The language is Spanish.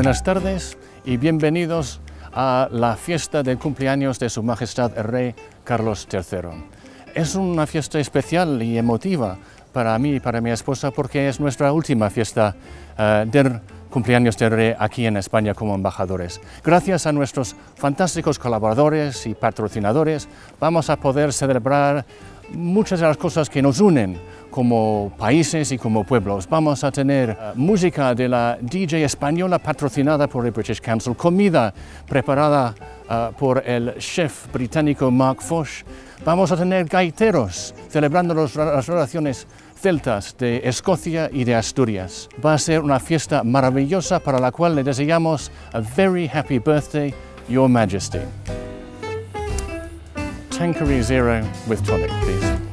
Buenas tardes y bienvenidos a la fiesta de cumpleaños de Su Majestad el Rey Carlos III. Es una fiesta especial y emotiva para mí y para mi esposa porque es nuestra última fiesta del cumpleaños del Rey aquí en España como embajadores. Gracias a nuestros fantásticos colaboradores y patrocinadores vamos a poder celebrar muchas de las cosas que nos unen como países y como pueblos. Vamos a tener música de la DJ española patrocinada por el British Council, comida preparada por el chef británico Mark Foch. Vamos a tener gaiteros celebrando las relaciones celtas de Escocia y de Asturias. Va a ser una fiesta maravillosa para la cual le deseamos a very happy birthday, Your Majesty. Tanqueray Zero with tonic, please.